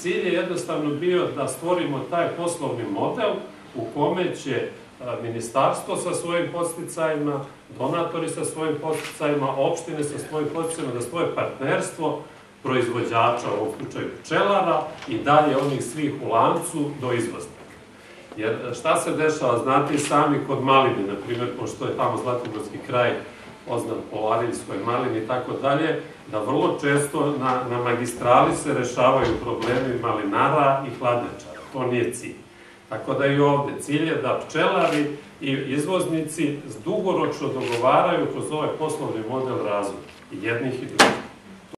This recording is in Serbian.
cilj je jednostavno bio da stvorimo taj poslovni model u kome će ministarstvo sa svojim podsticajima, donatori sa svojim podsticajima, opštine sa svojim podsticajima, da svoje partnerstvo proizvođača, u ovom slučaju pčelara, i dalje onih svih u lancu do izvoznika. Jer šta se dešava, znate i sami kod maline, na primjer, pošto je tamo Zlatiborski kraj poznat po Larinskoj malini i tako dalje, da vrlo često na magistrali se rešavaju problemi malinara i hladnjačara. To nije cilj. Tako da i ovde cilj je da pčelari i izvoznici dugoročno dogovaraju kroz ovaj poslovni model razvoja, i jednih i drugih.